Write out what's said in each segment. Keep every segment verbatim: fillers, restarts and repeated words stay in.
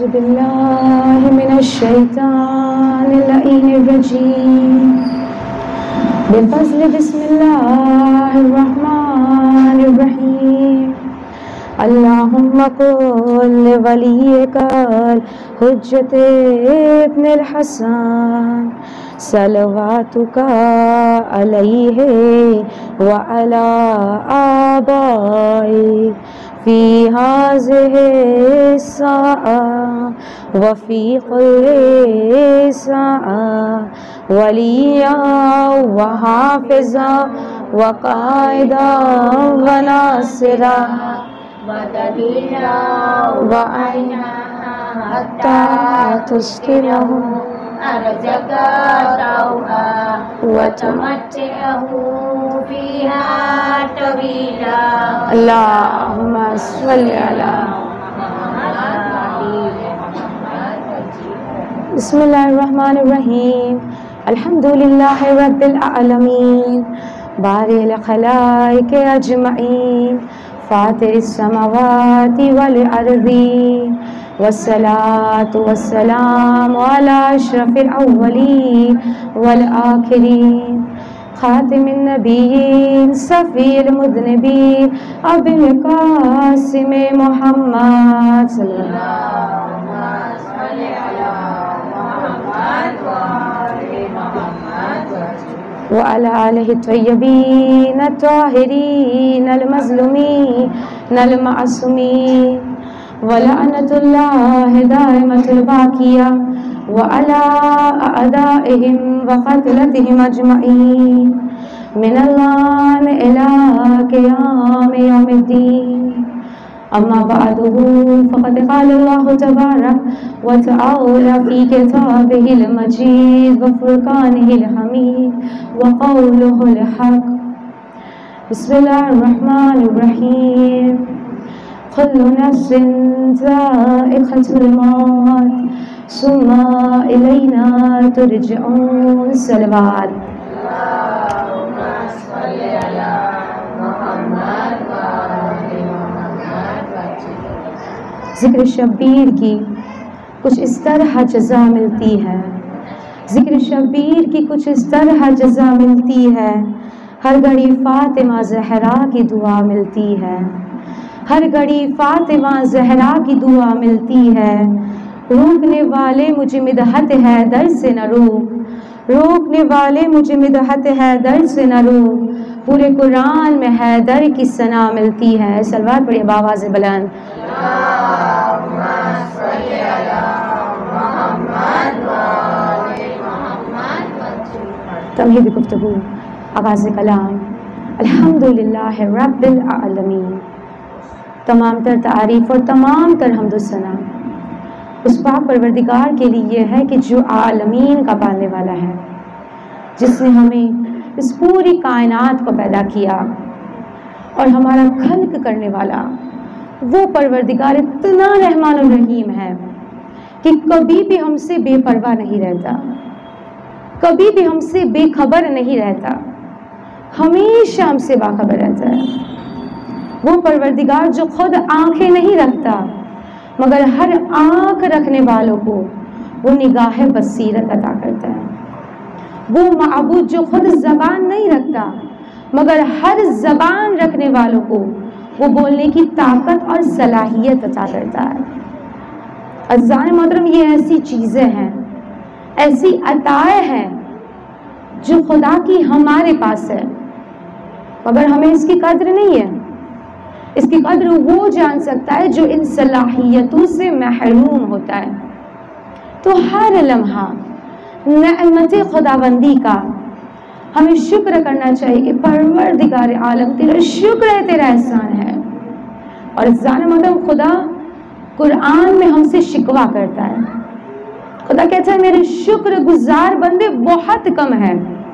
औज़ु बिल्लाहि मिनश शैतानिर रजीम बिफ़ज़्लि बिस्मिल्लाहिर रहमानिर रहीम अल्लाहुम्मा कुल वलियकल हुज्जते इब्निल हसन सलवातुका अलैहि व अला आबाई फ़ी हाज़िहि साआ व फ़ी कुल्लि साआ वलिया व हाफ़िज़ा व क़ाइदा व नासिरा व आइना हत्ता तुस्किनहु अर्ज़का तौआ व तुमत्तिअहु फ़ीहा तवीला अल्लाहुम्मा सल्लि अला बिस्मिल्लाहिर्रहमानिर्रहीम अल्हम्दुलिल्लाहि रब्बिल आलमीन बारिल खलाइक अजमईन फातिरिस समावाति वल अर्ज़ि वस्सलातु वस्सलामु अला अशरफिल अव्वलीन वल आखिरीन खातिमिन नबिय्यीन सफ़ील मुज़निबीन अबिल क़ासिम मुहम्मद सल्लल्लाहु अलैहि व अला आलिहि तय्यबीन अत्ताहिरीन अल-मज़लूमीन अल-मासूमीन व लअनतुल्लाहि दाइमतुल बाक़िया व अला अअदाइहिम व क़तलतिहिम अजमईन मिनल्लान इला क़ियाम यौमिद्दीन अम्मा बअदुहु फ़क़द क़ाल अल्लाहु तबारक व तआला फ़ी किताबिहिल मजीद व फ़ुरक़ानिहिल हमीद व क़ौलुहुल हक़ बिस्मिल्लाहिर रहमानिर रहीम कुल्लु नफ्सिन ज़ाइक़तुल मौत सुम्मा इलैना तुरजऊन सलवात ज़िक्र शब्बीर की कुछ इस तरह जज़ा मिलती है ज़िक्र शब्बीर की कुछ इस तरह जज़ा मिलती है हर घड़ी फ़ातिमा ज़हरा की दुआ मिलती है हर घड़ी फ़ातिमा ज़हरा की दुआ मिलती है रोकने वाले मुझे मिदहत है दर से न रोक रोकने वाले मुझे मिदहत है दर से न रोक पूरे कुरान में हैदर की सना मिलती है सलवात पढ़िए बावाज़ बुलंद तमहीद गुफ्तगू आगाज़ कलाम अल्हम्दुलिल्लाह रब्बिल आलमीन तमाम तर तारीफ़ और तमाम तर हम्द सना उस पाक परवरदिगार के लिए है कि जो आलमीन का पालने वाला है जिसने हमें इस पूरी कायनात को पैदा किया और हमारा खल्क करने वाला वो परवरदिगार इतना रहमान और रहीम है कि कभी भी हमसे बेपरवाह नहीं रहता कभी भी हमसे बेखबर नहीं रहता हमेशा हमसे बाखबर रहता है वो परवरदिगार जो खुद आंखें नहीं रखता मगर हर आंख रखने वालों को वो निगाह बसीरत अता करता है वो माबूद जो खुद ज़बान नहीं रखता मगर हर ज़बान रखने वालों को वो बोलने की ताकत और सलाहियत अता करता है अज़ान मोहतरम ये ऐसी चीज़ें हैं ऐसी अताएं हैं जो खुदा की हमारे पास है मगर हमें इसकी कद्र नहीं है इसकी कद्र वो जान सकता है जो इन सलाहियतों से महरूम होता है तो हर लम्हा नेमत खुदाबंदी का हमें शुक्र करना चाहिए कि परवरदिगार आलम तेरा शुक्र है तेरा एहसान है और जान मतलब खुदा कुरान में हमसे शिकवा करता है खुदा कहता है मेरे शुक्र गुजार बंदे बहुत कम है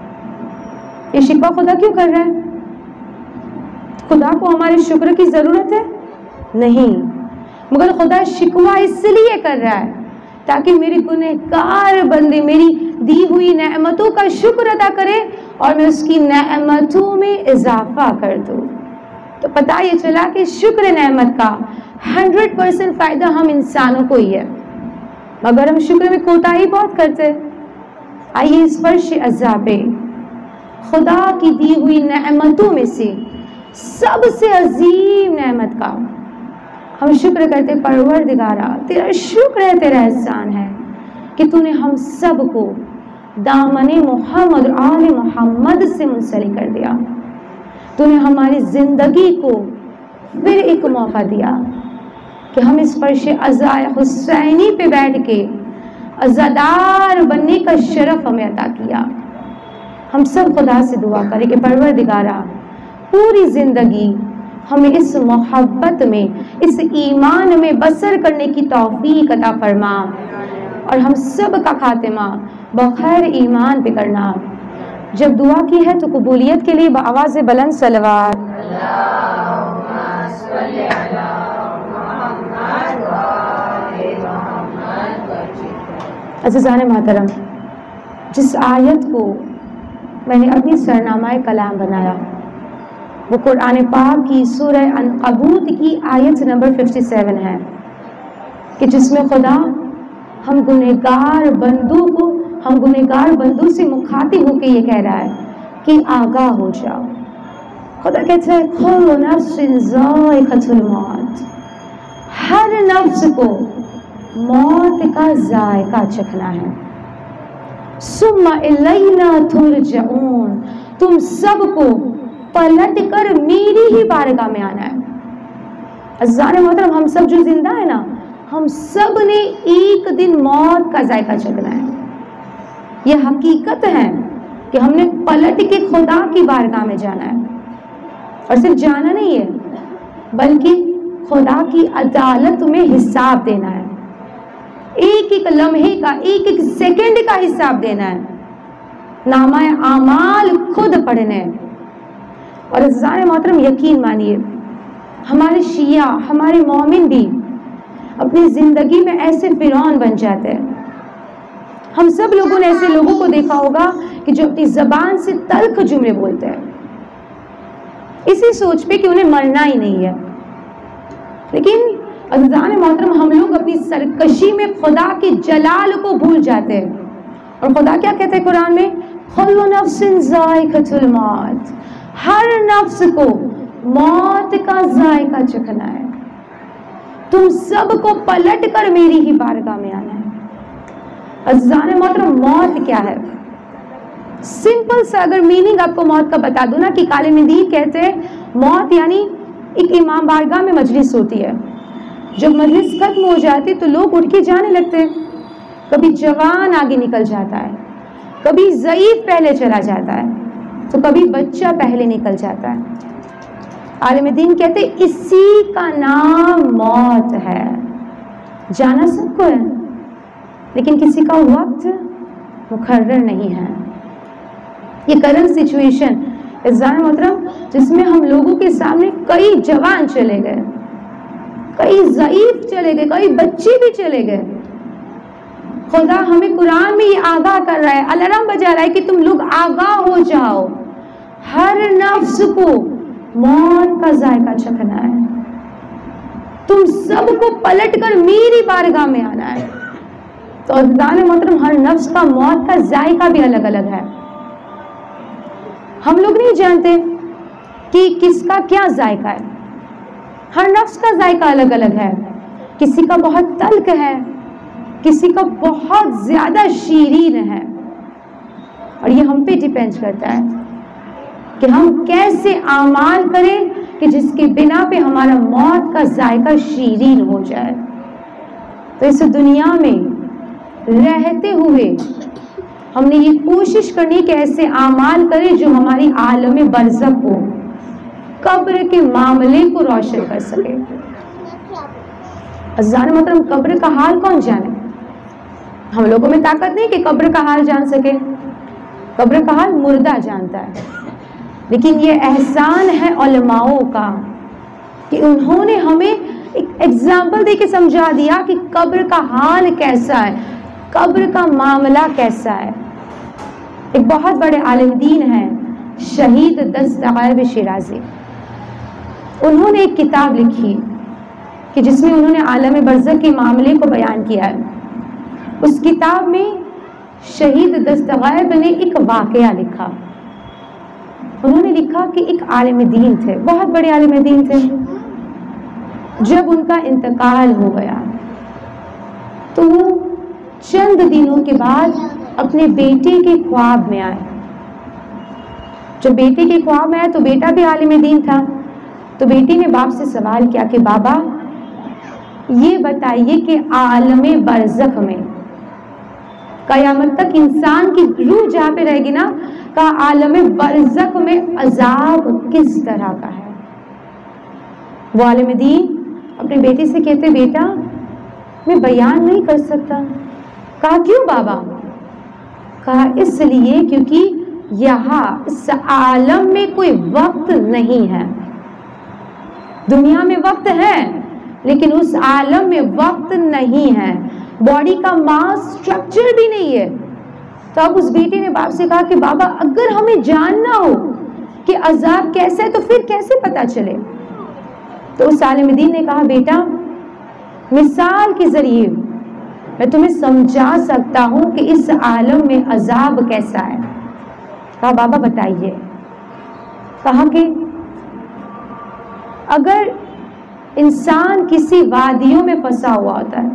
ये शिकवा खुदा क्यों कर रहा है खुदा को हमारे शुक्र की ज़रूरत है नहीं मगर खुदा शिकवा इसलिए कर रहा है ताकि मेरे गुनहगार बंदे मेरी दी हुई नेमतों का शुक्र अदा करे और मैं उसकी नेमतों में इजाफा कर दूँ तो पता ये चला कि शुक्र नेमत का हंड्रेड परसेंट फ़ायदा हम इंसानों को ही है मगर हम शुक्र में कोताही बहुत करते। आइए इस फर्श अज़ा पे खुदा की दी हुई नेमतों में से सबसे अजीम नेमत का हम शुक्र करते। परवरदिगारा तेरा शुक्र है, तेरा एहसान है कि तूने हम सब को दामने मोहम्मद और आले मोहम्मद से मुंसलिक कर दिया। तूने हमारी ज़िंदगी को फिर एक मौका दिया कि हम इस फर्श अज़ा हुसैनी पे बैठ के अज़ादार बनने का शरफ हमें अता किया। हम सब खुदा से दुआ करें कि परवरदिगारा पूरी ज़िंदगी हमें इस मोहब्बत में, इस ईमान में बसर करने की तौफीक अता फरमा और हम सब का खातिमा बखैर ईमान पे करना। जब दुआ की है तो कबूलियत के लिए आवाज़ बुलंद सलवात। अज़ीज़ान मोहतरम, जिस आयत को मैंने अपनी सरनामाए कलाम बनाया वो कुरान पाक की सूरह अनकबूत की आयत नंबर सत्तावन है कि जिसमें खुदा हम गुनहगार बंदों को हम गुनहगार बंदों से मुखातिब होकर ये कह रहा है कि आगाह हो जाओ। खुदा कहता है कुल्लु नफ्सिन ज़ाइक़तुल मौत, हर नफ्स को मौत का जायका चखना है। सुम्मा इलैना तुरजऊन, तुम सबको पलट कर मेरी ही बारगाह में आना है। अज़ीज़ान मोहतरम, हम सब जो जिंदा है ना, हम सब ने एक दिन मौत का जायका चखना है। यह हकीकत है कि हमने पलट के खुदा की बारगाह में जाना है और सिर्फ जाना नहीं है बल्कि खुदा की अदालत में हिसाब देना है। एक एक लम्हे का, एक एक सेकंड का हिसाब देना है। नामाए आमाल खुद पढ़ने हैं। और अज़ीज़ान मोहतरम, यकीन मानिए हमारे शिया, हमारे मोमिन भी अपनी ज़िंदगी में ऐसे फिरौन बन जाते हैं। हम सब लोगों ने ऐसे लोगों को देखा होगा कि जो अपनी ज़बान से तल्ख जुमले बोलते हैं इसी सोच पे कि उन्हें मरना ही नहीं है। लेकिन अज़ीज़ान मोहतरम, हम लोग अपनी सरकशी में खुदा के जलाल को भूल जाते हैं। और खुदा क्या कहते हैं कुरान में? कुल्लु नफ्सिन ज़ाइक़तुल मौत, हर नफ्स को मौत का जायका चखना है। तुम सबको पलट कर मेरी ही बारगाह में आना है। अज़ीज़ान मोहतरम, मौत क्या है? सिंपल सा अगर मीनिंग आपको मौत का बता दूं ना कि काले मंदीर कहते हैं मौत यानी एक इमाम बारगाह में मजलिस होती है। जब मजलिस खत्म हो जाती तो लोग उठ के जाने लगते हैं। कभी जवान आगे निकल जाता है, कभी ज़ईफ पहले चला जाता है, तो कभी बच्चा पहले निकल जाता है। आलिम दीन कहते इसी का नाम मौत है। जाना सबको है लेकिन किसी का वक्त मुकर्रर नहीं है। ये करंट सिचुएशन अज़ीज़ान मोहतरम, जिसमें हम लोगों के सामने कई जवान चले गए, कई ज़ईफ चले गए, कई बच्चे भी चले गए। खुदा हमें कुरान में ये आगाह कर रहा है, अलार्म बजा रहा है कि तुम लोग आगाह हो जाओ। हर नफ्स को मौत का जायका चखना है। तुम सबको पलट कर मेरी बारगाह में आना है। तो अज़ीज़ान मोहतरम, हर नफ्स का मौत का जायका भी अलग अलग है। हम लोग नहीं जानते कि किसका क्या जायका है। हर नफ्स का जायका अलग अलग है। किसी का बहुत तल्ख है, किसी का बहुत ज्यादा शीरीन है। और ये हम पे डिपेंड करता है कि हम कैसे आमाल करें कि जिसके बिना पे हमारा मौत का जायका शीरीन हो जाए। तो इस दुनिया में रहते हुए हमने ये कोशिश करनी कि ऐसे आमाल करें जो हमारी आलम बरज़ख को, कब्र के मामले को रोशन कर सके। अज़ीज़ान मोहतरम, कब्र का हाल कौन जाने? हम लोगों में ताकत नहीं कि कब्र का हाल जान सके। कब्र का हाल मुर्दा जानता है। लेकिन ये एहसान है उलमाओं का कि उन्होंने हमें एक एग्जाम्पल दे के समझा दिया कि कब्र का हाल कैसा है, कब्र का मामला कैसा है। एक बहुत बड़े आलिम दीन हैं शहीद दस्तगीर शिराजी, उन्होंने एक किताब लिखी कि जिसमें उन्होंने आलम बरज़ख के मामले को बयान किया है। उस किताब में शहीद दस्तगैब ने एक वाकया लिखा। उन्होंने लिखा कि एक आलिम दीन थे, बहुत बड़े आलिम दीन थे। जब उनका इंतकाल हो गया तो वो चंद दिनों के बाद अपने बेटे के ख्वाब में आए। जब बेटे के ख्वाब में आए तो बेटा भी आलिम दीन था। तो बेटी ने बाप से सवाल किया कि बाबा ये बताइए कि आलम बरज़ख में कयामत तक इंसान की रूह जहाँ पे रहेगी ना, का आलम बरज़ख में अजाब किस तरह का है। वो आलिम दीन अपने बेटे से कहते बेटा मैं बयान नहीं कर सकता। कहा क्यों बाबा? कहा इसलिए क्योंकि यहाँ इस आलम में कोई वक्त नहीं है। दुनिया में वक्त है लेकिन उस आलम में वक्त नहीं है। बॉडी का मास स्ट्रक्चर भी नहीं है। तो अब उस बेटे ने बाप से कहा कि बाबा अगर हमें जानना हो कि अजाब कैसा है तो फिर कैसे पता चले। तो उस आलिम दीन ने कहा बेटा मिसाल के जरिए मैं तुम्हें समझा सकता हूं कि इस आलम में अजाब कैसा है। कहा बाबा बताइए। कहा कि अगर इंसान किसी वादियों में फंसा हुआ होता है,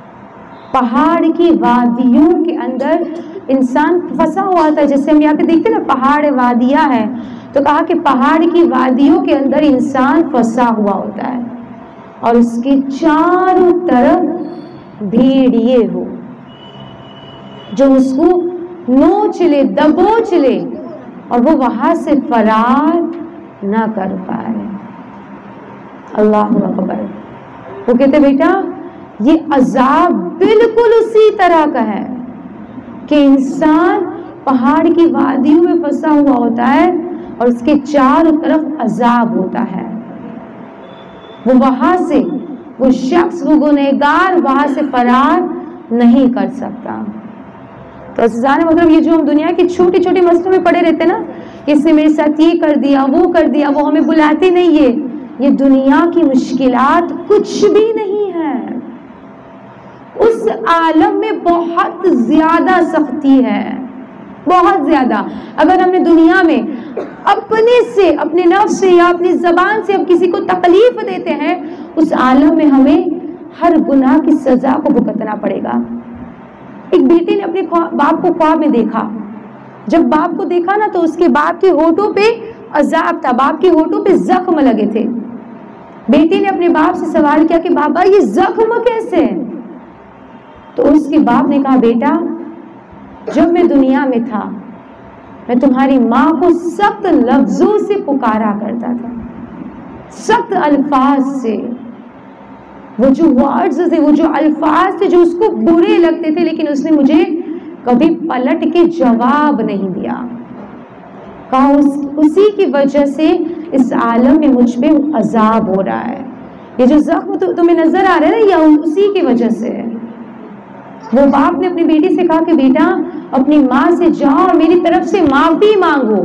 पहाड़ की वादियों के अंदर इंसान फंसा हुआ होता है, जैसे हम यहाँ पे देखते हैं ना पहाड़ वादियाँ है, तो कहा कि पहाड़ की वादियों के अंदर इंसान फंसा हुआ होता है और उसके चारों तरफ भेड़िए हो जो उसको नोच ले दबोच ले और वो वहां से फरार ना कर पाए। अल्लाहु अकबर। वो कहते बेटा ये अजाब बिल्कुल उसी तरह का है कि इंसान पहाड़ की वादियों में फंसा हुआ होता है और उसके चारों तरफ अजाब होता है। वो वहां से वो शख्स वो गुनहगार वहां से फरार नहीं कर सकता। तो अज़ीज़ान मतलब ये जो हम दुनिया के छोटे छोटे मसलों में पड़े रहते हैं ना, इसने मेरे साथ ये कर दिया वो कर दिया, वो हमें बुलाते नहीं है। ये दुनिया की मुश्किलात कुछ भी नहीं है। उस आलम में बहुत ज्यादा सख्ती है, बहुत ज्यादा। अगर हमने दुनिया में अपने से अपने नफ्स से या अपनी जबान से हम किसी को तकलीफ देते हैं, उस आलम में हमें हर गुनाह की सजा को भुगतना पड़ेगा। एक बेटी ने अपने बाप को ख्वाब में देखा। जब बाप को देखा ना तो उसके बाप के होठों पे अजाब था, बाप के होठों पे जख्म लगे थे। बेटी ने अपने बाप से सवाल किया कि बाबा ये जख्म कैसे है? तो उसके बाप ने कहा बेटा जब मैं दुनिया में था मैं तुम्हारी माँ को सख्त लफ्जों से पुकारा करता था, सख्त अल्फाज से। वो जो वर्ड्स थे, वो जो अल्फाज थे जो उसको बुरे लगते थे, लेकिन उसने मुझे कभी पलट के जवाब नहीं दिया। कहा उस, उसी की वजह से इस आलम में मुझ पे अजाब हो रहा है। ये जो जख्म तो तुम्हें नजर आ रहा है ना, या उसी की वजह से है। वो बाप ने अपनी बेटी से कहा कि बेटा अपनी माँ से जाओ और मेरी तरफ से माफी मांगो,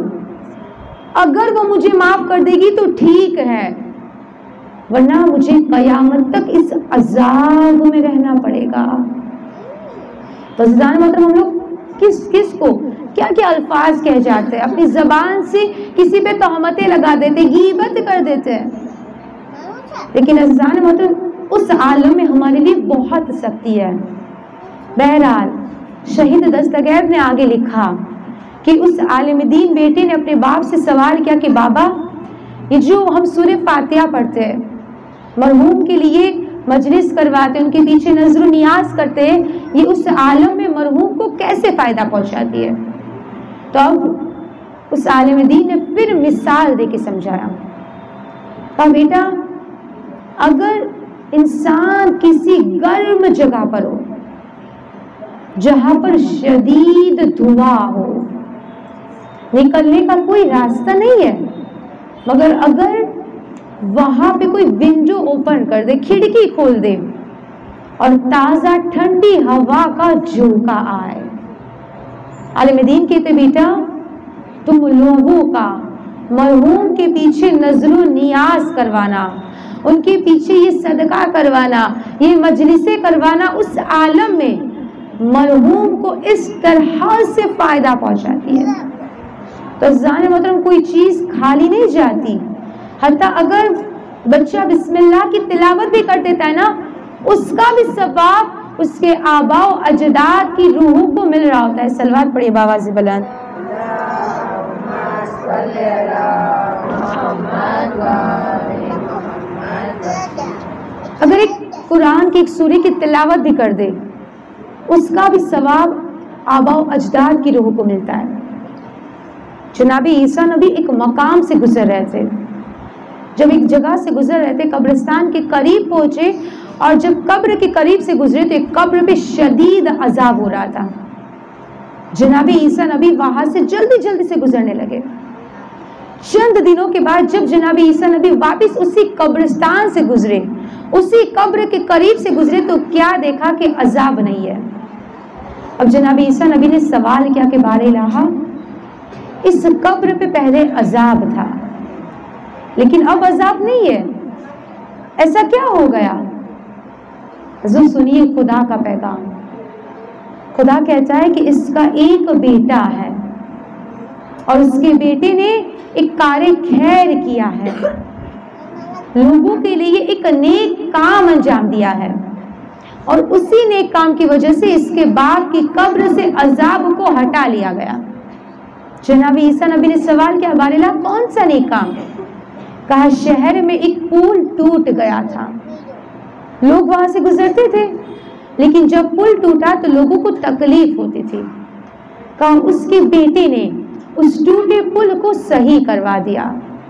अगर वो मुझे माफ कर देगी तो ठीक है, वरना मुझे कयामत तक इस अजाब में रहना पड़ेगा। तो मतलब हम लोग किस किस को क्या क्या अल्फाज कह जाते हैं, अपनी जबान से किसी पे तहमतें लगा देते, गीबत कर देते हैं। लेकिन अज़ान मतलब उस आलम में हमारे लिए बहुत सख्ती है। बहरहाल शहीद दस्तगैब ने आगे लिखा कि उस आलिम दीन बेटे ने अपने बाप से सवाल किया कि बाबा ये जो हम सूरह फातिहा पढ़ते हैं, मरहूम के लिए मजलिस करवाते हैं, उनके पीछे नजर नियाज करते हैं, ये उस आलम में मरहूम को कैसे फायदा पहुंचाती है? तो अब उस आलिम दीन ने फिर मिसाल दे के समझाया। कहा बेटा अगर इंसान किसी गर्म जगह पर हो जहां पर शदीद धुआं हो, निकलने का कोई रास्ता नहीं है, मगर अगर वहां पे कोई विंडो ओपन कर दे, खिड़की खोल दे और ताजा ठंडी हवा का झोंका आए, आलिम दीन कहते बेटा तुम लोगों का मरहूम के पीछे नजरो नियाज करवाना, उनके पीछे ये सदका करवाना, ये मजलिसें करवाना, उस आलम में मरहूम को इस तरह से फायदा पहुंचाती है। तो जाने मतलब कोई चीज खाली नहीं जाती। हत्ता अगर बच्चा बिस्मिल्लाह की तिलावत भी कर देता है ना, उसका भी सवाब उसके आबा व अजदाद की रूहों को मिल रहा होता है। सलवात पढ़िए बावाज़ बुलंद। अगर एक कुरान की एक सूरे की तिलावत भी कर दे, उसका भी सवाब आबा व अजदाद की रूहों को मिलता है। जनाबी ईसा नबी एक मकाम से गुजर रहे थे। जब एक जगह से गुजर रहे थे, कब्रिस्तान के करीब पहुंचे, और जब कब्र के करीब से गुजरे तो एक कब्र पे शदीद अजाब हो रहा था। जनाबी ईसा नबी वहां से जल्दी जल्दी से गुजरने लगे। चंद दिनों के बाद जब जनाबी ईसा नबी वापस उसी कब्रिस्तान से गुजरे, उसी कब्र के करीब से गुजरे, तो क्या देखा कि अजाब नहीं है। अब जनाबी ईसा नबी ने सवाल किया कि बारे इलाहा, इस कब्र पे पहले अजाब था लेकिन अब अजाब नहीं है, ऐसा क्या हो गया? जो सुनिए खुदा का पैगाम। खुदा कहता है कि इसका एक बेटा है और उसके बेटे ने एक कार्य खैर किया है, लोगों के लिए एक नेक काम अंजाम दिया है, और उसी नेक काम की वजह से इसके बाप की कब्र से अजाब को हटा लिया गया। जनाबी ईसा नबी ने सवाल किया, बारेला कौन सा नेक काम? कहा शहर में एक पुल टूट गया था, लोग वहां से गुजरते थे, लेकिन जब पुल टूटा तो लोगों को तकलीफ होती थी। कहा उसके बेटे ने उस टूटे पुल को सही करवा दिया,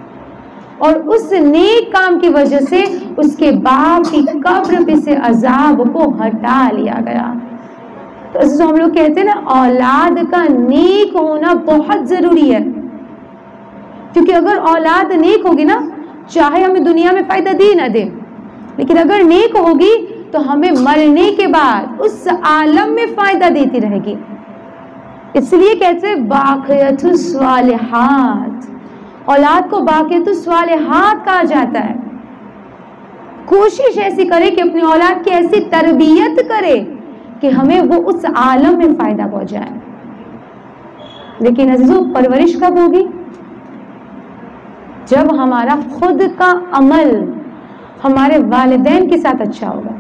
और उस नेक काम की वजह से उसके बाप की कब्र पे से अजाब को हटा लिया गया। तो ऐसे हम लोग कहते हैं ना, औलाद का नेक होना बहुत जरूरी है, क्योंकि अगर औलाद नेक होगी ना, चाहे हमें दुनिया में फायदा दे ना दे, लेकिन अगर नेक होगी तो हमें मरने के बाद उस आलम में फायदा देती रहेगी। इसलिए कहते हैं बाक़ियतुस स्वालिहात, औलाद को बाक़ियतुस स्वालिहात कहा जाता है। कोशिश ऐसी करे कि अपनी औलाद की ऐसी तरबियत करे कि हमें वो उस आलम में फायदा पहुंचाए। लेकिन अज़ीज़ों, परवरिश कब होगी? जब हमारा खुद का अमल हमारे वालिदैन के साथ अच्छा होगा।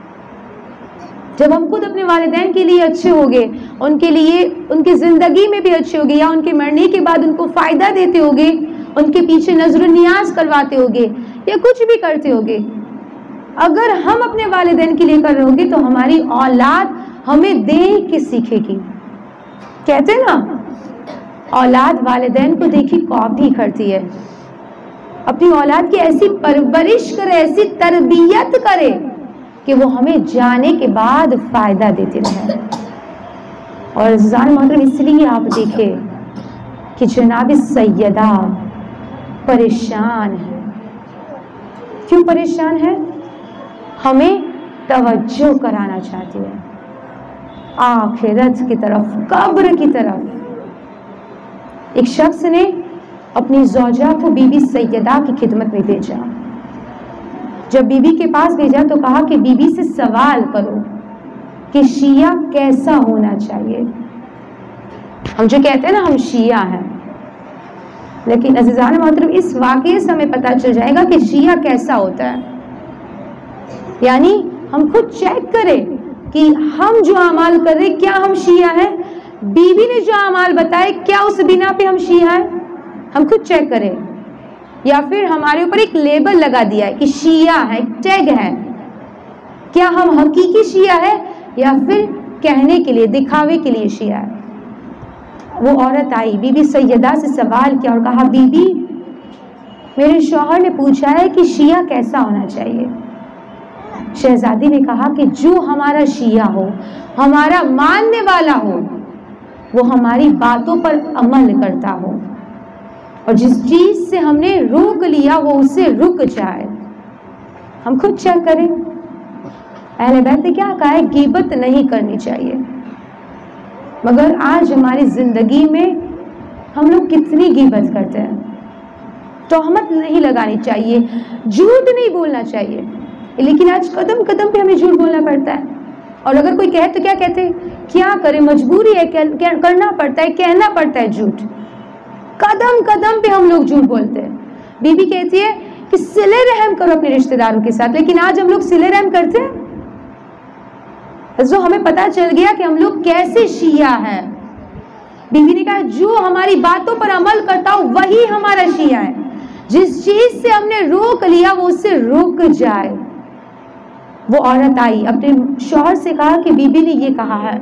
जब हम खुद अपने वालिदैन के लिए अच्छे होंगे, उनके लिए उनकी ज़िंदगी में भी अच्छे होंगे, या उनके मरने के बाद उनको फ़ायदा देते होंगे, उनके पीछे नज़र नियाज करवाते होंगे, या कुछ भी करते होंगे, अगर हम अपने वालिदैन के लिए कर रहे होंगे तो हमारी औलाद हमें देख के सीखेगी। कहते हैं ना, औलाद वालिदैन को देखी कॉपी करती है। अपनी औलाद की ऐसी परवरिश करे, ऐसी तरबियत करे कि वो हमें जाने के बाद फायदा देते रहे। और जान मोहतरम, इसलिए आप देखें कि जनाब सैयदा परेशान है। क्यों परेशान है? हमें तवज्जो कराना चाहती है आखिरत की तरफ, कब्र की तरफ। एक शख्स ने अपनी ज़ौजा को बीबी सैयदा की खिदमत में भेजा। जब बीबी के पास भेजा तो कहा कि बीबी से सवाल करो कि शिया कैसा होना चाहिए। हम जो कहते हैं ना, हम शिया हैं, लेकिन अज़ीज़ान मोहतरम, इस वाक़ये से हमें पता चल जाएगा कि शिया कैसा होता है। यानी हम खुद चेक करें कि हम जो अमाल कर रहे, क्या हम शिया हैं? बीबी ने जो अमाल बताए, क्या उस बिना पे हम शिया हैं? हम खुद चेक करें। या फिर हमारे ऊपर एक लेबल लगा दिया है कि शिया है, टैग है। क्या हम हकीकी शिया है या फिर कहने के लिए, दिखावे के लिए शिया है? वो औरत आई, बीबी सैयदा से सवाल किया और कहा, बीबी मेरे शौहर ने पूछा है कि शिया कैसा होना चाहिए। शहजादी ने कहा कि जो हमारा शिया हो, हमारा मानने वाला हो, वो हमारी बातों पर अमल करता हो, और जिस चीज से हमने रोक लिया वो उससे रुक जाए। हम खुद चेक करें। अहले बैत ने क्या कहा है? गीबत नहीं करनी चाहिए। मगर आज हमारी जिंदगी में हम लोग कितनी गीबत करते हैं। तोहमत नहीं लगानी चाहिए, झूठ नहीं बोलना चाहिए, लेकिन आज कदम कदम पे हमें झूठ बोलना पड़ता है। और अगर कोई कहे तो क्या कहते हैं, क्या करें, मजबूरी है, क्या, क्या करना पड़ता है, कहना पड़ता है झूठ। कदम कदम पे हम लोग झूठ बोलते हैं। बीबी कहती है कि सिले रहम करो अपने रिश्तेदारों के साथ, लेकिन आज हम लोग सिले रहम करते हैं। जो हमें पता चल गया कि हम लोग कैसे शिया है। बीबी ने कहा जो हमारी बातों पर अमल करता हो वही हमारा शिया है। जिस चीज से हमने रोक लिया वो उससे रुक जाए। वो औरत आई, अपने शौहर से कहा कि बीबी ने ये कहा है।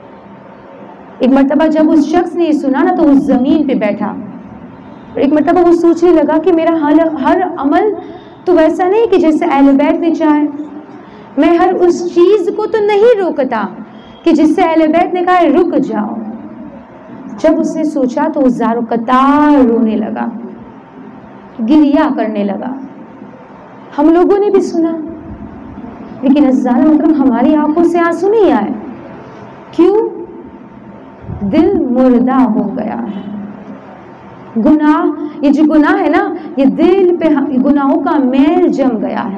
एक मर्तबा जब उस शख्स ने ये सुना ना तो उस जमीन पे बैठा। एक मर्तबा वो सोचने लगा कि मेरा हर हर अमल तो वैसा नहीं कि जैसे अहले बैत ने चाहे। मैं हर उस चीज को तो नहीं रोकता कि जिससे अहले बैत ने कहा रुक जाओ। जब उसने सोचा तो उस ज़ारो कतार रोने लगा, गिरिया करने लगा। हम लोगों ने भी सुना, लेकिन अज़ीज़ान मोहतरम हमारी आंखों से आंसू नहीं आए। क्यों? दिल मुर्दा हो गया है। गुनाह, ये जो गुनाह है ना, ये दिल पे गुनाहों का मैल जम गया है।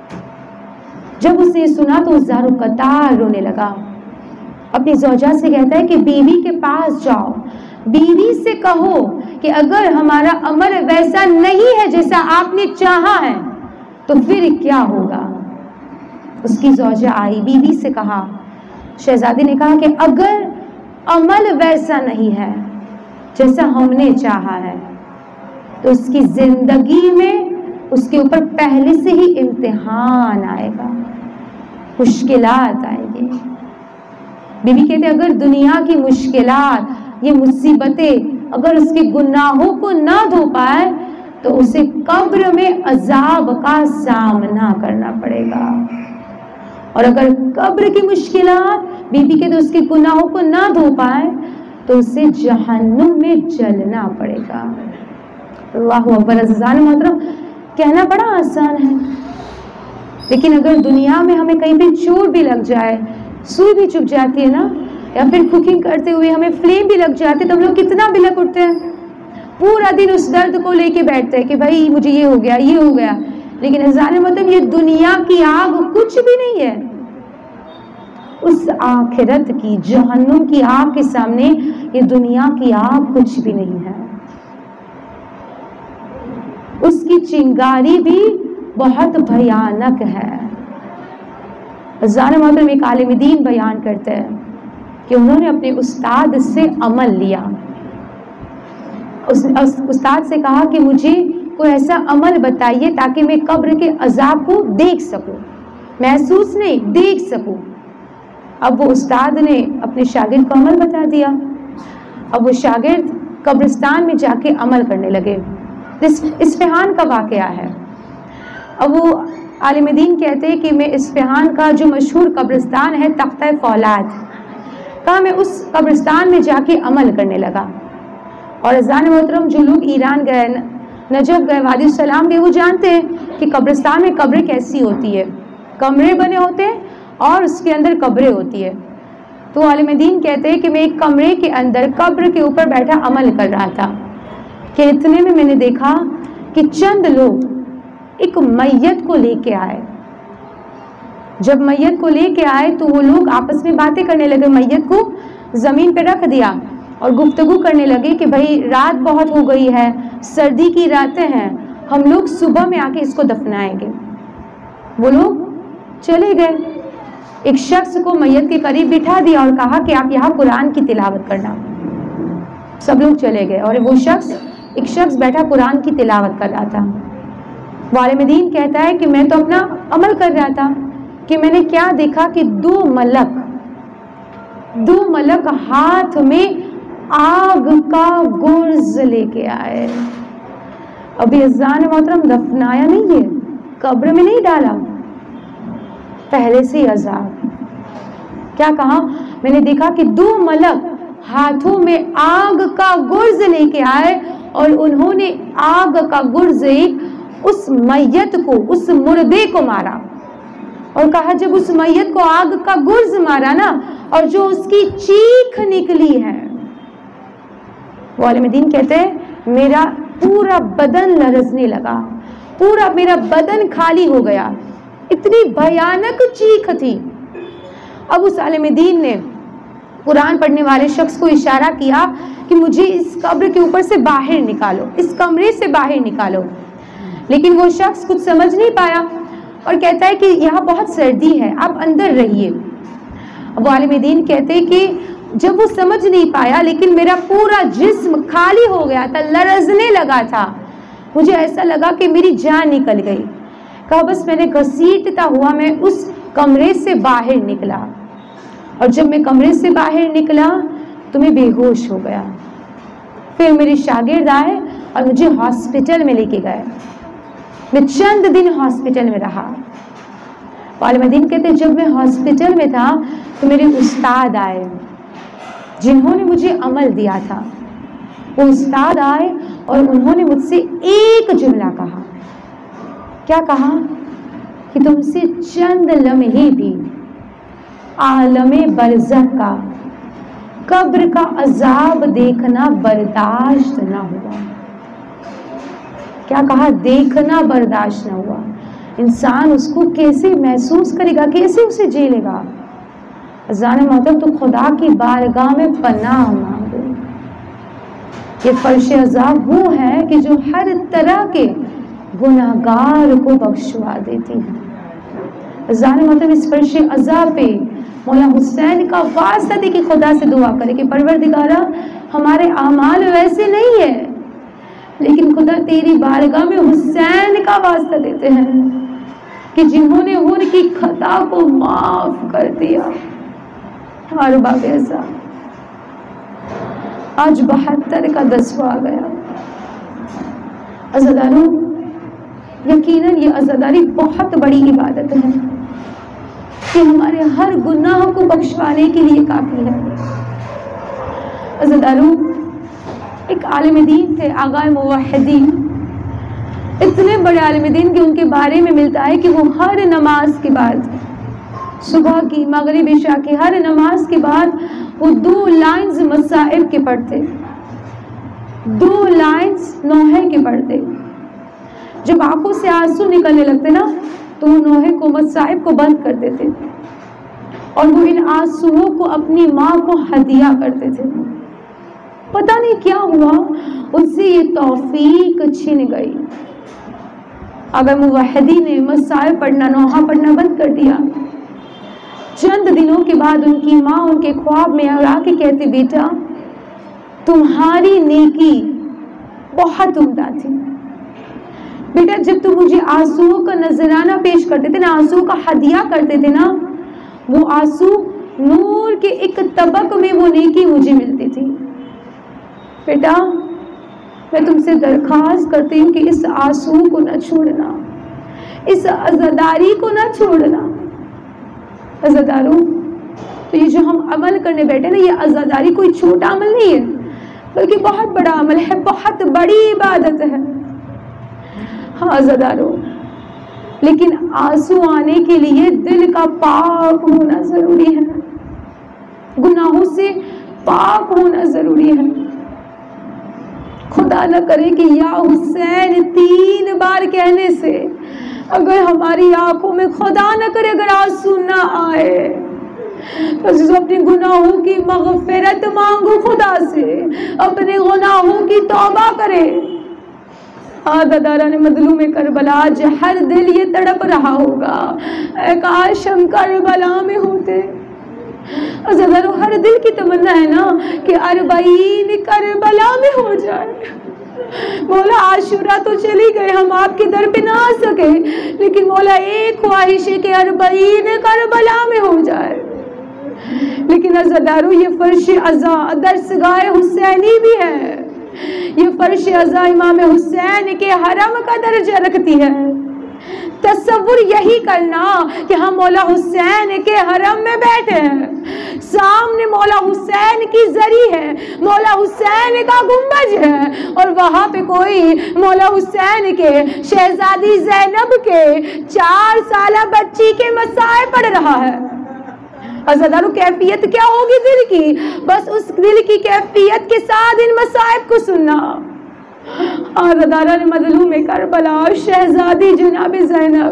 जब उसने सुना तो उस ज़ारो कतार रोने लगा। अपनी ज़ौजा से कहता है कि बीवी के पास जाओ, बीवी से कहो कि अगर हमारा अमल वैसा नहीं है जैसा आपने चाहा है तो फिर क्या होगा। उसकी ज़ौजा आई, बीवी से कहा, शहजादी ने कहा कि अगर अमल वैसा नहीं है जैसा हमने चाहा है तो उसकी जिंदगी में उसके ऊपर पहले से ही इम्तिहान आएगा, मुश्किलात आएगी। बीवी कहते अगर दुनिया की मुश्किलात, ये मुसीबतें अगर उसके गुनाहों को ना धो पाए तो उसे कब्र में अजाब का सामना करना पड़ेगा। और अगर कब्र की मुश्किलात बीवी के तो उसके गुनाहों को ना धो पाए तो उसे जहन्नुम में जलना पड़ेगा। अल्लाहु अकबर। अज़ीज़ान मोहतरम, कहना बड़ा आसान है, लेकिन अगर दुनिया में हमें कहीं भी चोट भी लग जाए, सुई भी चुभ जाती है ना, या फिर कुकिंग करते हुए हमें फ्लेम भी लग जाती है तो हम लोग कितना बिलक उठते हैं, पूरा दिन उस दर्द को लेके बैठते हैं कि भाई मुझे ये हो गया, ये हो गया। लेकिन अज़ीज़ान मतलब ये दुनिया की आग कुछ भी नहीं है उस आखिरत की, जहन्नुम की आग के सामने ये दुनिया की आग कुछ भी नहीं है। उसकी चिंगारी भी बहुत भयानक है। अज़ीज़ान मोहतरम, एक आलिम दीन बयान करते हैं कि उन्होंने अपने उस्ताद से अमल लिया। उस, उस उस्ताद से कहा कि मुझे कोई ऐसा अमल बताइए ताकि मैं कब्र के अजाब को देख सकूं, महसूस नहीं देख सकूं। अब वो उस्ताद ने अपने शागिर्द को अमल बता दिया। अब वो शागिर्द कब्रिस्तान में जाके अमल करने लगे। इस इस्फहान का वाक़या है। अब वो आलिम दीन कहते हैं कि मैं इस्फहान का जो मशहूर कब्रिस्तान है तख्ता फौलाद, कहा मैं उस कब्रिस्तान में जाके अमल करने लगा। और अज़ीज़ान मोहतरम, जो लोग ईरान गए, नजफ गए, वादी सलाम गए, वो जानते हैं कि कब्रिस्तान में कब्रें कैसी होती है। कमरे बने होते हैं और उसके अंदर कब्रें होती है। तो आलिम दीन कहते हैं कि मैं एक कमरे के अंदर कब्र के ऊपर बैठा अमल कर रहा था कि इतने में मैंने देखा कि चंद लोग एक मैयत को लेके आए। जब मैयत को लेके आए तो वो लोग आपस में बातें करने लगे। मैयत को ज़मीन पे रख दिया और गुफ्तगू करने लगे कि भाई रात बहुत हो गई है, सर्दी की रातें हैं, हम लोग सुबह में आके इसको दफनाएंगे। वो लोग चले गए। एक शख्स को मैयत के करीब बिठा दिया और कहा कि आप यहाँ कुरान की तिलावत करना। सब लोग चले गए और वो शख्स एक शख्स बैठा कुरान की तिलावत कर रहा था। वालिम दीन कहता है कि मैं तो अपना अमल कर रहा था कि मैंने क्या देखा कि दो मलक दो मलक हाथ में आग का गुर्ज लेके आए। अभी अज़ीज़ान मोहतरम, दफनाया नहीं है, कब्र में नहीं डाला, पहले से अजाब। क्या कहा? मैंने देखा कि दो मलक हाथों में आग का गुर्ज लेके आए और उन्होंने आग का गुर्ज उस मैयत को, उस मुर्दे को मारा। और कहा जब उस मैयत को आग का गुर्ज मारा ना और जो उसकी चीख निकली है, वालिम दीन कहते हैं मेरा पूरा बदन लरजने लगा, पूरा मेरा बदन खाली हो गया, इतनी भयानक चीख थी। अब उस आलिम दीन ने कुरान पढ़ने वाले शख्स को इशारा किया कि मुझे इस कब्र के ऊपर से बाहर निकालो, इस कमरे से बाहर निकालो। लेकिन वो शख्स कुछ समझ नहीं पाया और कहता है कि यहाँ बहुत सर्दी है, आप अंदर रहिए। वो आलिम दीन कहते हैं कि जब वो समझ नहीं पाया, लेकिन मेरा पूरा जिस्म खाली हो गया था, लरजने लगा था, मुझे ऐसा लगा कि मेरी जान निकल गई। कहा बस मैंने घसीटता हुआ मैं उस कमरे से बाहर निकला, और जब मैं कमरे से बाहर निकला तो मैं बेहोश हो गया। फिर मेरे शागिर्द आए और मुझे हॉस्पिटल में लेके गए। मैं चंद दिन हॉस्पिटल में रहा। आलिम दीन कहते जब मैं हॉस्पिटल में था तो मेरे उस्ताद आए जिन्होंने मुझे अमल दिया था। वो उस्ताद आए और उन्होंने मुझसे एक जुमला कहा। क्या कहा? कि तुमसे चंद लम्हे भी आलमे बरज़ख का, कब्र का अजाब देखना बर्दाश्त ना हुआ। क्या कहा? देखना बर्दाश्त ना हुआ। इंसान उसको कैसे महसूस करेगा, कैसे उसे झेलेगा? अज़ान मतलब तो खुदा की बारगाह में पनाह मांगो। ये फर्श अजाब वो है कि जो हर तरह के गुनाहगार को बख्शवा देती है। अज़ान मतलब इस फर्श अजाब पे मौला हुसैन का वास्ता दे कि खुदा से दुआ करे कि परवरदिगारा हमारे आमाल वैसे नहीं है, लेकिन खुदा तेरी बारगाह में हुसैन का वास्ता देते हैं कि जिन्होंने उनकी खता को माफ कर दिया। हर बाब ऐसा आज बहत्तर का दसवा आ गया। अज़ादारों, यकीनन ये अज़ादारी बहुत बड़ी इबादत है कि हमारे हर गुनाह को बख्शवाने के लिए काफ़ी है। अज़ादारों, एक आलिम दीन थे आगाए मुवहिदीन, इतने बड़े आलिम दीन कि उनके बारे में मिलता है कि वो हर नमाज के बाद, सुबह की, मगरिब, इशा की, हर नमाज के बाद वो दो लाइन्स मसाइब के पढ़ते, दो लाइन्स नोहे के पढ़ते। जब आंखों से आंसू निकलने लगते ना तो वो नोहे को, मसाइब को बंद कर देते और वो इन आंसुओं को अपनी माँ को हदिया करते थे। पता नहीं क्या हुआ, उनसे ये तौफीक छिन गई। अगर मुवहिदी ने मसाइब पढ़ना, नोहा पढ़ना बंद कर दिया, चंद दिनों के बाद उनकी माँ उनके ख्वाब में आके कहती, बेटा तुम्हारी नेकी बहुत उम्दा थी। बेटा जब तुम मुझे आंसुओं का नजराना पेश करते थे ना, आंसुओं का हदिया करते थे ना, वो आंसू नूर के एक तबक में वो नेकी मुझे मिलती थी। बेटा मैं तुमसे दरख्वास्त करती हूँ कि इस आंसू को न छोड़ना, इस अज़ादारी को न छोड़ना। अज़ादारों, तो ये जो हम अमल करने बैठे ना, ये अज़ादारी कोई छोटा अमल नहीं है, बल्कि बहुत बड़ा अमल है, बहुत बड़ी इबादत है। हाँ अज़ादारों, लेकिन आंसू आने के लिए दिल का पाक होना जरूरी है, गुनाहों से पाक होना जरूरी है। खुदा न करे कि या हुसैन तीन बार कहने से अगर हमारी आंखों में, खुदा न करे अगर आंसू ना आए, तो अपने गुनाहों की मग़फ़िरत मांगो खुदा से, अपने गुनाहों की तौबा करे। दादारा ने मजलूम करबला, आज हर दिल ये तड़प रहा होगा, काश हम करबला में होते। अज़ादारों, हर दिल की तमन्ना है ना कि अरबईन करबला में हो जाए। मौला आशुरा तो चली गए, हम आपके दर पे ना आ सके, लेकिन मौला एक ख्वाहिश है कि अरबईन करबला में हो जाए। लेकिन अज़ादारों, ये फर्श अज़ा दरसगाह हुसैनी भी है, ये फर्श अज़ा इमाम हुसैन के हरम का दर्जा रखती है। तसव्वुर यही करना कि हम मौला हुसैन के हरम में बैठे हैं, सामने मौला हुसैन की जरी है, मौला हुसैन का गुंबज है, और वहाँ पे कोई मौला हुसैन के शहजादी ज़ैनब के चार साला बच्ची के मसाए पढ़ रहा है। अज़ादारों, कैफियत क्या होगी दिल की? बस उस दिल की कैफियत के साथ इन मसाइब को सुनना। अज़ादारा ने मज़लूम करबला शहजादी जनाब ज़ैनब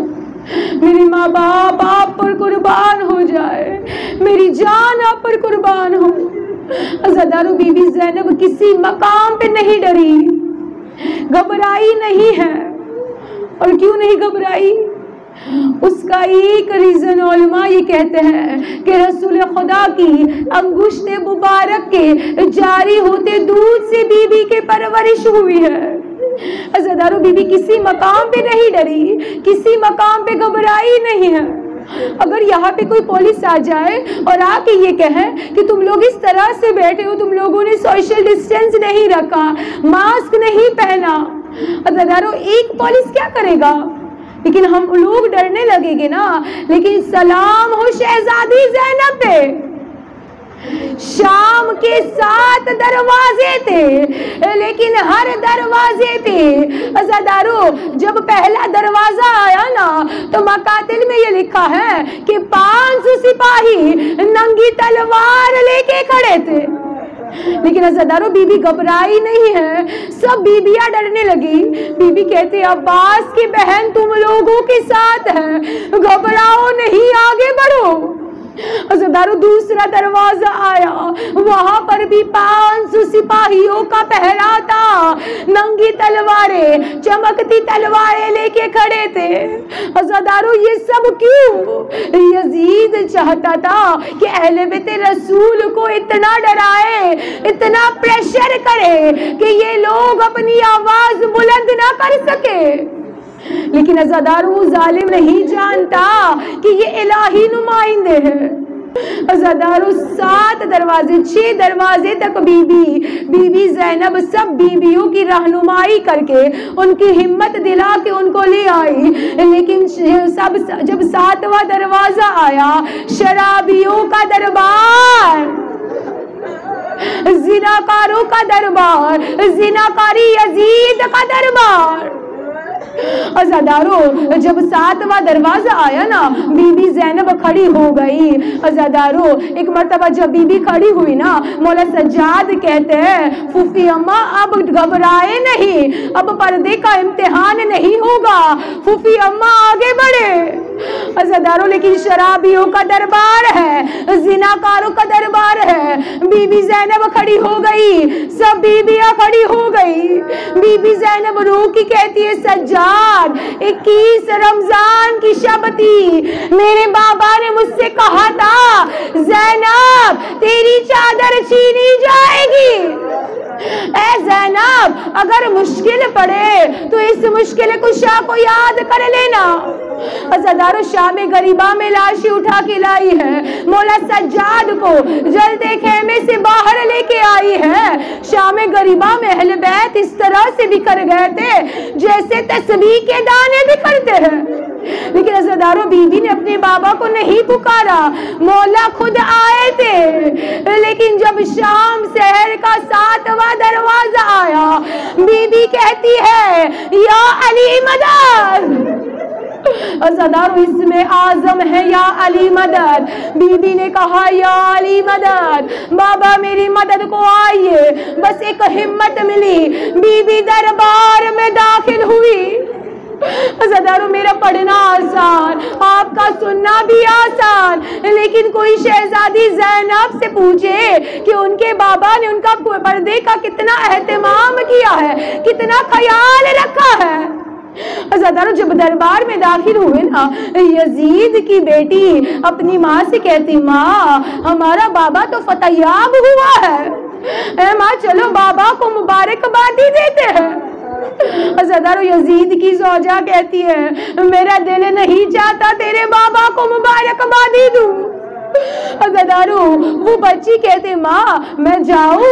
मेरी माँ बाप आप पर कुर्बान हो जाए, मेरी जान आप पर कुर्बान हो। अज़ादारो बीबी ज़ैनब किसी मकाम पे नहीं डरी, घबराई नहीं है। और क्यों नहीं घबराई? उसका एक रीजन उलमा ये कहते हैं कि रसूल खुदा की अंगुश्ते मुबारक के जारी होते दूध से बीबी के परवरिश हुई है। अज़ादारो बीबी किसी मकाम पे नहीं डरी, किसी मकाम पे घबराई नहीं है। अगर यहाँ पे कोई पुलिस आ जाए और आके ये कहे कि तुम लोग इस तरह से बैठे हो, तुम लोगों ने सोशल डिस्टेंस नहीं रखा, मास्क नहीं पहना, अज़ादारो एक पुलिस क्या करेगा? लेकिन हम लोग डरने लगेंगे ना। लेकिन सलाम हो शहजादी ज़ैनब पे। शाम के सात दरवाजे थे, लेकिन हर दरवाजे पे अज़ादारो जब पहला दरवाजा आया ना तो मकातिल में ये लिखा है कि पांच सौ सिपाही नंगी तलवार लेके खड़े थे। लेकिन अज़ादारो बीबी घबराई नहीं है। सब बीबियां डरने लगी। बीबी कहती अब्बास की बहन तुम लोगों के साथ है, घबराओ नहीं, आगे बढ़ो। अज़ादारो दूसरा दरवाजा आया, वहां पर भी पांच सौ सिपाहियों का पहरा था, नंगी तलवारें, चमकती तलवारें लेके खड़े थे। अज़ादारो ये सब क्यों? यजीद चाहता था कि अहले बैत रसूल को इतना डराए, इतना प्रेशर करे कि ये लोग अपनी आवाज बुलंद ना कर सके। लेकिन अज़ादारो जालिम नहीं जानता कि ये इलाही नुमाइंदे हैं। अज़ादारो सात दरवाजे, छह दरवाजे तक बीबी बीबी ज़ैनब सब बीबियों की रहनुमाई करके उनकी हिम्मत दिला के उनको ले आई। लेकिन सब जब सातवां दरवाजा आया, शराबियों का दरबार, जिनाकारों का दरबार, जिनाकारी यजीद का दरबार। अज़ादारो जब सातवां दरवाजा आया ना, बीबी ज़ैनब खड़ी हो गई। अज़ादारो एक मर्तबा जब बीबी खड़ी हुई ना, मौला सज्जाद कहते हैं फूफी अम्मा अब घबराए नहीं, अब पर्दे का इम्तिहान नहीं होगा, फूफी अम्मा आगे बढ़े। अज़ादारो लेकिन शराबियों का दरबार है, जिनाकारों का दरबार है। बीबी ज़ैनब खड़ी हो गई, सब बीबियां खड़ी हो गई। बीबी ज़ैनब रो की कहती है सज्जाद इक्कीस रमजान की शब थी, मेरे बाबा ने मुझसे कहा था ज़ैनब तेरी चादर छीनी जाएगी। ऐ ज़ैनब अगर मुश्किल पड़े तो इस मुश्किल कुशा को याद कर लेना। अज़ादारो शाम गरीबा में लाशें उठा के लाई है, मौला सज्जाद को जलते खेमे से बाहर लेके आई है। शाम गरीबा में अहले बैत इस तरह से बिखर गए थे जैसे तस्बीह के दाने बिखरते हैं। लेकिन अज़ादारो बीबी ने अपने बाबा को नहीं पुकारा, मौला खुद आए थे। लेकिन जब शाम शहर का सातवां दरवाजा आया, बीबी कहती है या अली मदद। अज़ादारो इसमें आज़म है या अली मदद। बीबी ने कहा या अली मदद, बाबा मेरी मदद को आइए। बस एक हिम्मत मिली, बीबी दरबार में दाखिल हुई। अज़ादारो मेरा पढ़ना आसान, आपका सुनना भी आसान, लेकिन कोई शहजादी ज़ैनब से पूछे कि उनके बाबा ने उनका पर्दे का कितना एहतमाम किया है, कितना ख्याल रखा है। अज़ादारो जब दरबार में दाखिल हुए ना, यजीद की बेटी अपनी माँ से कहती माँ हमारा बाबा तो फतयाब हुआ है, ए माँ चलो बाबा को मुबारकबादी देते हैं। अज़ादारो यजीद की ज़ौजा कहती है मेरा दिल नहीं चाहता तेरे बाबा को मुबारकबादी दूं। अज़ादारो वो बच्ची कहते माँ मैं जाऊं।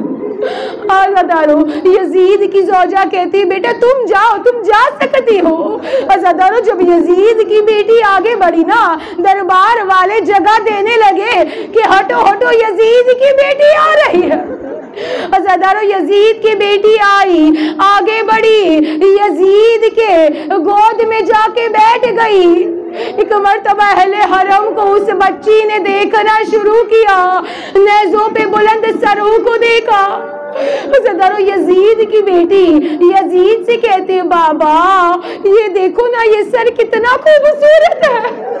अज़ादारो यजीद की ज़ौजा कहती बेटा तुम जाओ, तुम जा सकती हो। अज़ादारो जब यजीद की बेटी आगे बढ़ी ना, दरबार वाले जगह देने लगे कि हटो हटो यजीद की बेटी आ रही है। अज़ादारो यजीद की बेटी आई, आगे बढ़ी, यजीद के गोद में जाके बैठ गई। एक मर्तबा अहले हरम को उस बच्ची ने देखना शुरू किया, नेज़ों पे बुलंद सरों को देखा। सरदारो यजीद की बेटी यजीद से कहती है बाबा ये देखो ना ये सर कितना खूबसूरत है।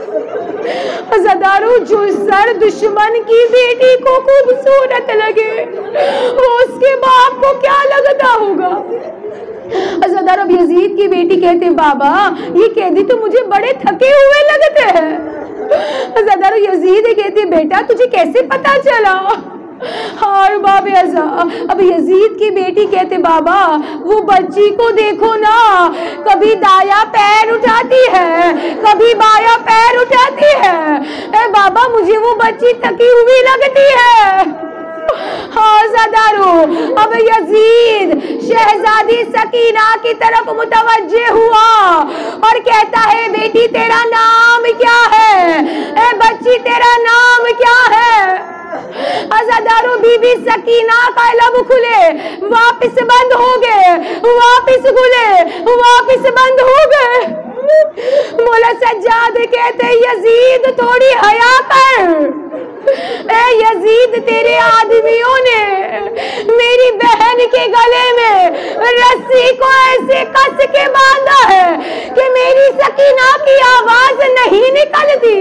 सरदारो जो सर दुश्मन की बेटी को खूबसूरत लगे वो उसके बाप को क्या लगता होगा। सरदार अब यजीद की बेटी कहते बाबा ये कैदी तो मुझे बड़े थके हुए लगते हैं। सरदार यजीद कहते बेटा तुझे कैसे पता चला। और बाबे अब यजीद की बेटी कहते बाबा वो बच्ची को देखो ना कभी दाया पैर उठाती है कभी बाया पैर उठाती है। ए बाबा मुझे वो बच्ची थकी हुई लगती है। हाँ सरदारो अब यजीद शहजादी सकीना की तरफ मुतवज्जे हुआ और कहता है बेटी तेरा नाम क्या है। ए बच्ची तेरा नाम क्या है। सरदारो बीबी सकीना का लब खुले वापिस बंद हो गए वापिस खुले वापिस बंद हो गए। मौला सज्जाद कहते यजीद थोड़ी हया कर। ए यजीद तेरे आदमियों ने मेरी बहन के गले में रस्सी को ऐसे कस के बांधा है कि मेरी सकीना की आवाज नहीं निकलती।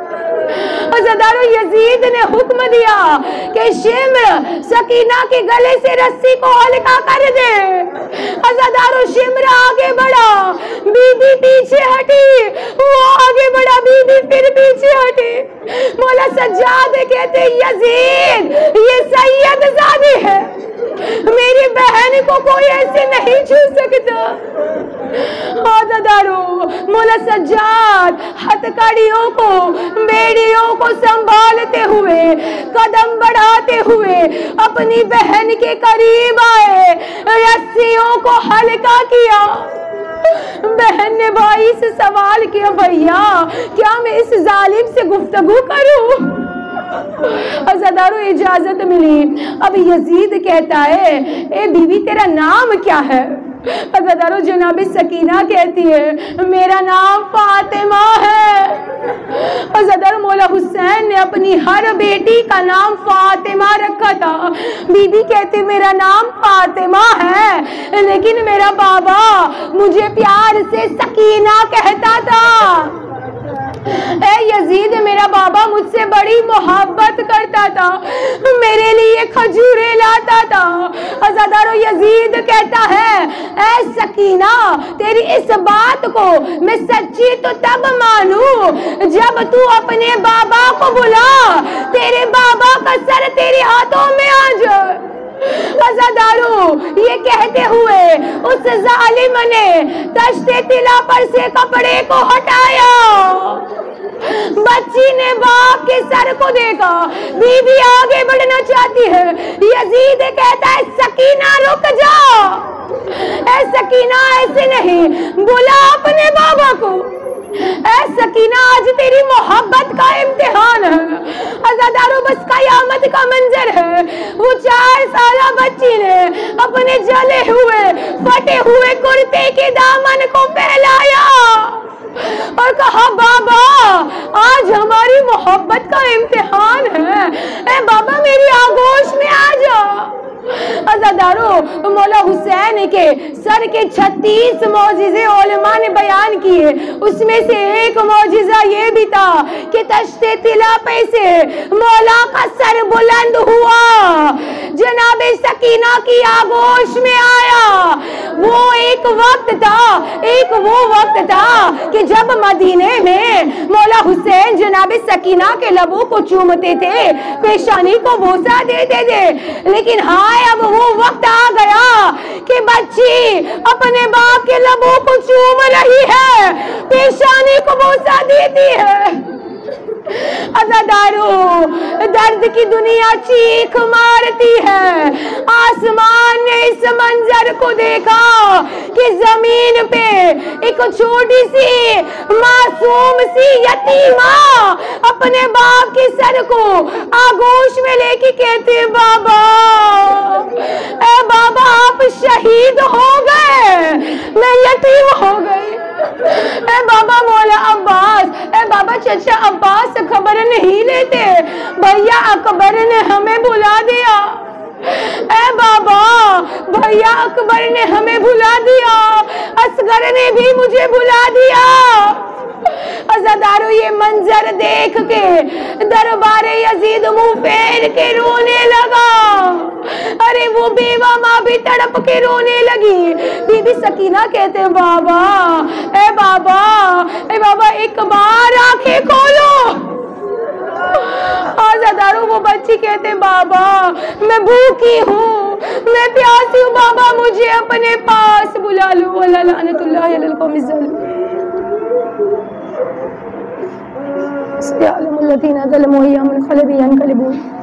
सरदारो यजीद ने हुक्म दिया कि शिम्र सकीना के गले से रस्सी को हल्का कर दे। सरदारो शिम्र आगे बढ़ा बीबी पीछे हटी वो आगे बढ़ा बीबी फिर पीछे हटी। मौला सज्जाद कहते यजीद ये सैयद ज़ादी है मेरी बहन को कोई ऐसे नहीं छू सकता। सरदारो मौला सज्जाद हथकड़ियों को बेड़ियों को संभालते हुए कदम बढ़ाते हुए अपनी बहन के करीब आए रस्सियों को हल्का किया। बहन ने भाई से सवाल किया भैया क्या मैं इस जालिम से गुफ्तगू करूं। सरदारो इजाजत मिली। अब यजीद कहता है ए बीवी तेरा नाम क्या है। सरदारो जनाबी सकीना कहती है मेरा नाम फातिमा है। सरदार मौला हुसैन ने अपनी हर बेटी का नाम फातिमा रखा था। बीबी कहती मेरा नाम फातिमा है लेकिन मेरा बाबा मुझे प्यार से सकीना कहता था। ए यजीद मेरा बाबा मुझसे बड़ी मोहब्बत करता था मेरे लिए खजूरें लाता था। सरदारो यजीद कहता है ए सकीना तेरी इस बात को मैं सच्ची तो तब मानूं जब तू अपने बाबा को बुला तेरे बाबा का सर तेरे हाथों में आ जाए। सरदारो ये कहते हुए उस जालिम ने तश्ते तिला पर से कपड़े को हटाया। बच्ची ने बाप के सर को देखा बीबी आगे बढ़ना चाहती है। यजीद कहता है सकीना रुक जा। ऐ सकीना ऐसे नहीं बुला अपने बाबा को। ऐ सकीना आज तेरी मोहब्बत का इम्तिहान है। अज़ादारो बस कयामत का मंजर है। वो चार साला बच्ची ने अपने जले हुए फटे हुए कुर्ते के दामन को फैलाया और कहा बाबा आज हमारी मोहब्बत का इम्तिहान है। ए बाबा मेरी आगोश में आ जा। अज़ादारो मौला हुसैन के सर के छत्तीस मौजिज़े उलमा ने बयान किए। उसमें से एक मौजिज़ा ये भी था कि तश्ते तिला पे से मौला का सर बुलंद हुआ जनाबे सकीना की आगोश में आया। वो एक वक्त था एक वो वक्त था कि जब मदीने में मौला हुसैन जनाबे सकीना के लबों को चूमते थे पेशानी को बोसा देते थे। लेकिन हाय अब वो वक्त आ गया कि बच्ची अपने बाप के लबों को चूम रही है पेशानी को बोसा देती है। अज़ादारो दर्द की दुनिया चीख मारती है। आसमान ने इस मंजर को देखा कि जमीन पे एक छोटी सी मासूम सी यतीमा अपने बाप के सर को आगोश में लेके कहती बाबा ए बाबा आप शहीद हो गए मैं यतीम हो गई। ए बाबा मौला अब्बास ए बाबा चचा अब्बास खबर नहीं लेते। भैया अकबर ने हमें बुला दिया। ए बाबा, भैया अकबर ने हमें भुला दिया, असगर ने भी मुझे भुला दिया। अज़ादारो ये मंजर देख के दरबारे यजीद मुंह फेर के रोने लगा। अरे वो बेवा माँ भी तड़प के रोने लगी। बीबी सकीना कहते बाबा, ए बाबा, ए बाबा एक बार आंखें खोलो। आज़ादारो वो बच्ची कहते बाबा मैं भूखी हूँ, मैं प्यासी हूँ, बाबा मुझे अपने पास बुला लो। वल्लाह लानतुल्लाह अलल कौमिज़ ज़ालिमीन। सयअलमुल लज़ीना ज़लमू अय्यामल ख़लबि यनक़लिबून।